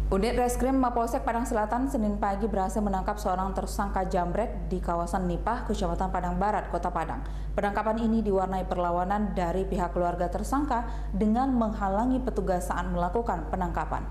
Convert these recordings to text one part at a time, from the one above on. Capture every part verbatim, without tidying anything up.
Unit Reskrim Mapolsek Padang Selatan Senin pagi berhasil menangkap seorang tersangka jambret di kawasan Nipah, Kecamatan Padang Barat, Kota Padang. Penangkapan ini diwarnai perlawanan dari pihak keluarga tersangka dengan menghalangi petugas saat melakukan penangkapan.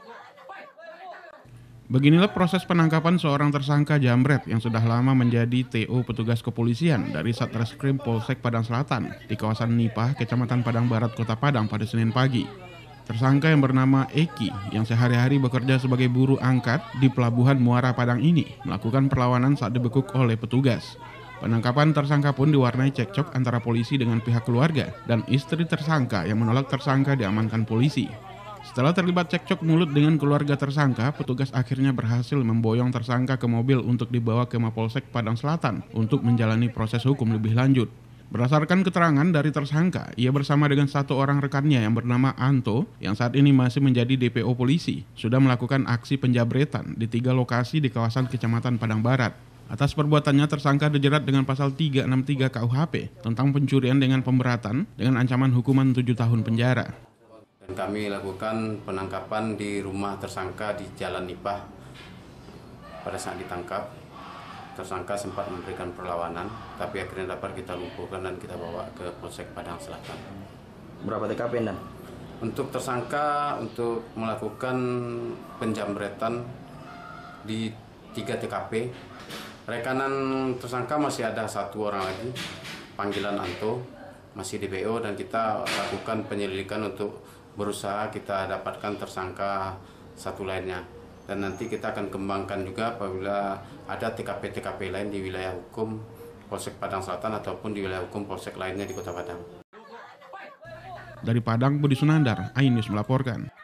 Beginilah proses penangkapan seorang tersangka jambret yang sudah lama menjadi T O petugas kepolisian dari Satreskrim Polsek Padang Selatan di kawasan Nipah, Kecamatan Padang Barat, Kota Padang pada Senin pagi. Tersangka yang bernama Eki yang sehari-hari bekerja sebagai buruh angkat di Pelabuhan Muara Padang ini melakukan perlawanan saat dibekuk oleh petugas. Penangkapan tersangka pun diwarnai cekcok antara polisi dengan pihak keluarga dan istri tersangka yang menolak tersangka diamankan polisi. Setelah terlibat cekcok mulut dengan keluarga tersangka, petugas akhirnya berhasil memboyong tersangka ke mobil untuk dibawa ke Mapolsek Padang Selatan untuk menjalani proses hukum lebih lanjut. Berdasarkan keterangan dari tersangka, ia bersama dengan satu orang rekannya yang bernama Anto, yang saat ini masih menjadi D P O polisi, sudah melakukan aksi penjabretan di tiga lokasi di kawasan Kecamatan Padang Barat. Atas perbuatannya, tersangka dijerat dengan pasal tiga enam tiga K U H P tentang pencurian dengan pemberatan dengan ancaman hukuman tujuh tahun penjara. Dan kami lakukan penangkapan di rumah tersangka di Jalan Nipah. Pada saat ditangkap, tersangka sempat memberikan perlawanan, tapi akhirnya dapat kita lumpuhkan dan kita bawa ke Polsek Padang Selatan. Berapa T K P dan? Untuk tersangka untuk melakukan penjambretan di tiga T K P. Rekanan tersangka masih ada satu orang lagi, panggilan Anto, masih D P O, dan kita lakukan penyelidikan untuk berusaha kita dapatkan tersangka satu lainnya. Dan nanti kita akan kembangkan juga apabila ada T K P-T K P lain di wilayah hukum Polsek Padang Selatan ataupun di wilayah hukum Polsek lainnya di Kota Padang. Dari Padang, Budi Sunandar, iNews melaporkan.